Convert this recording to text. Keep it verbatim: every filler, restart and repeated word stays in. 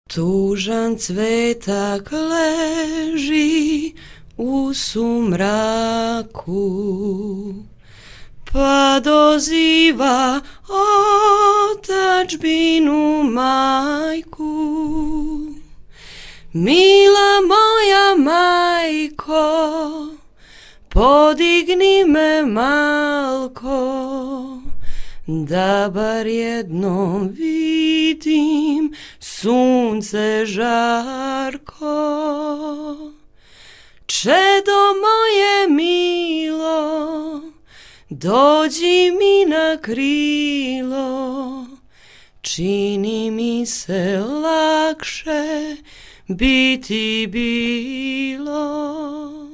Tužan cvetak leži u sumraku, pa doziva otadžbinu majku. Mila moja majko, podigni me malko, da bar jednom vidim sunce žarko. Čedo moje milo, dođi mi na krilo, čini mi se lakše biti bilo.